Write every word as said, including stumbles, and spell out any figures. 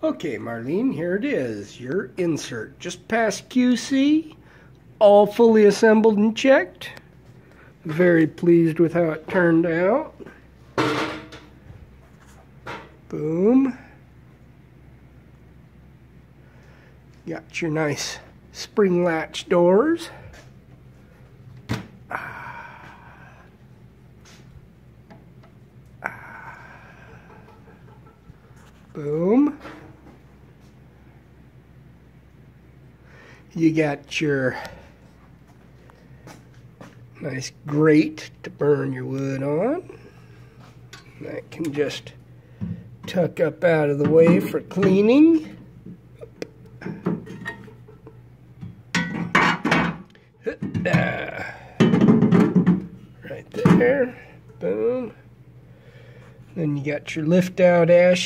Okay, Marlene, here it is, your insert. Just past Q C, all fully assembled and checked. Very pleased with how it turned out. Boom. Got your nice spring latch doors. Boom. You got your nice grate to burn your wood on. That can just tuck up out of the way for cleaning. Right there. Boom. Then you got your lift out ash